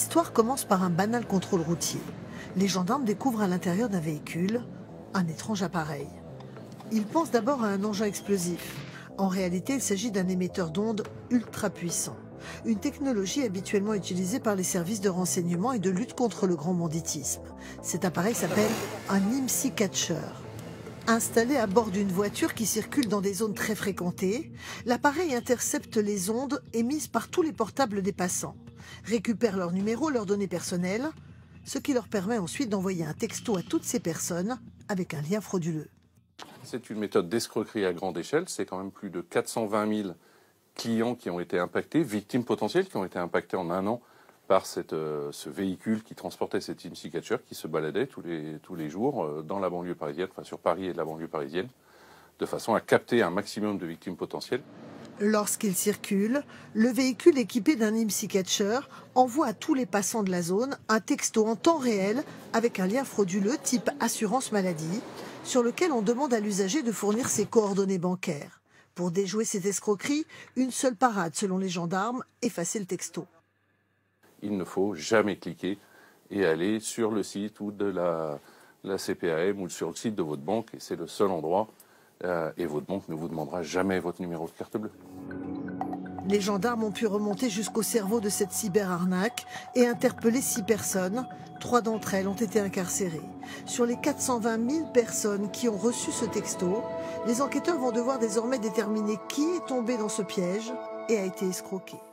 L'histoire commence par un banal contrôle routier. Les gendarmes découvrent à l'intérieur d'un véhicule un étrange appareil. Ils pensent d'abord à un engin explosif. En réalité, il s'agit d'un émetteur d'ondes ultra puissant. Une technologie habituellement utilisée par les services de renseignement et de lutte contre le grand banditisme. Cet appareil s'appelle un IMSI Catcher. Installé à bord d'une voiture qui circule dans des zones très fréquentées, l'appareil intercepte les ondes émises par tous les portables des passants, récupère leurs numéros, leurs données personnelles, ce qui leur permet ensuite d'envoyer un texto à toutes ces personnes avec un lien frauduleux. C'est une méthode d'escroquerie à grande échelle. C'est quand même plus de 420 000 clients qui ont été impactés, victimes potentielles qui ont été impactées en un an par ce véhicule qui transportait cet IMSI Catcher qui se baladait tous les jours dans la banlieue parisienne, enfin sur Paris et la banlieue parisienne, de façon à capter un maximum de victimes potentielles. Lorsqu'il circule, le véhicule équipé d'un IMSI Catcher envoie à tous les passants de la zone un texto en temps réel avec un lien frauduleux type assurance maladie sur lequel on demande à l'usager de fournir ses coordonnées bancaires. Pour déjouer cette escroquerie, une seule parade selon les gendarmes, effacer le texto. Il ne faut jamais cliquer et aller sur le site ou de la CPAM ou sur le site de votre banque, et c'est le seul endroit. Et votre banque ne vous demandera jamais votre numéro de carte bleue. Les gendarmes ont pu remonter jusqu'au cerveau de cette cyberarnaque et interpeller 6 personnes. 3 d'entre elles ont été incarcérées. Sur les 420 000 personnes qui ont reçu ce texto, les enquêteurs vont devoir désormais déterminer qui est tombé dans ce piège et a été escroqué.